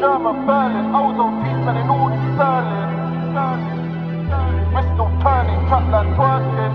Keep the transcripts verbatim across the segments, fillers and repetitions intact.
German Berlin, I was on teeth spending all this sterling. Bristol turning, trapland twerking.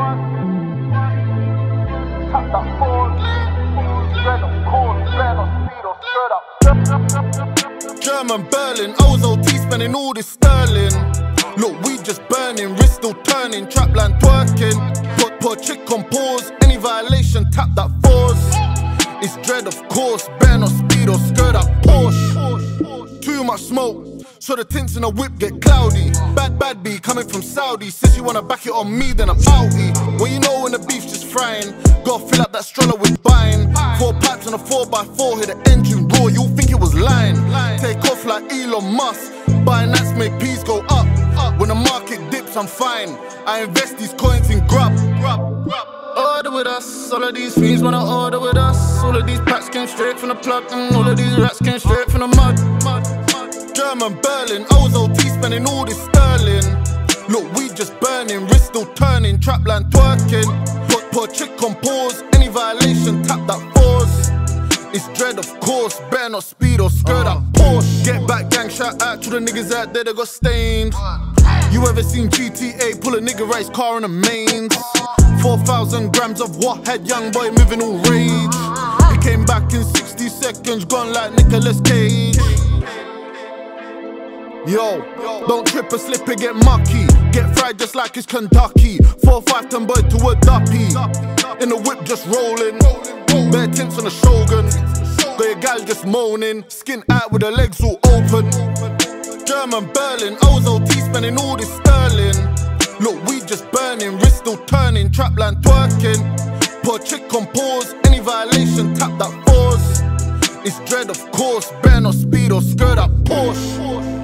Tap that force, red of course, red of speed or skirt up. German Berlin, I was on teeth spending all this sterling. Look, we just burning, wrist still turning, trapland twerking. Put, put chick on pause, any violation, tap that force. It's dread of course, bear no speed or skirt up Porsche. Too much smoke, so the tints in the whip get cloudy. Bad bad B coming from Saudi, says you wanna back it on me, then I'm outie. Well, you know when the beef's just frying, gotta fill up that stroller with bine. Four pipes on a four by four, hit the engine roar, you'll think it was line. Take off like Elon Musk, buying nats make peas go up. When the market dips, I'm fine. I invest these coins in grub. Order with us, all of these fiends wanna order with us. All of these packs came straight from the plug, and all of these rats came straight from the mud. German Berlin, I was O T spending all this sterling. Look, we just burning, wrist still turning, trapland twerking. Put, put chick on pause, any violation, tap that force. It's dread of course, better not speed or skirt up Porsche. Get back gang, shout out to the niggas out there that got stained. You ever seen G T A pull a nigga race car in the mains? Four thousand grams of what had young boy moving all rage. He came back in sixty seconds, gone like Nicolas Cage. Yo, don't trip or slip and get mucky. Get fried just like it's Kentucky. Four five ten boy to a duppy. In the whip just rolling. Bare tints on the Shogun. Got your gal just moaning. Skin out with her legs all open. German Berlin, I was O T spending all this sterling. Look, we just burning, wrist still turning, trapland twerking. Put chick on pause, any violation, tap that force. It's dread of course, bear no speed or skirt up Porsche.